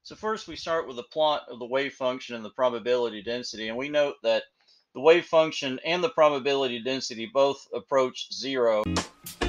So first we start with a plot of the wave function and the probability density, and we note that the wave function and the probability density both approach zero.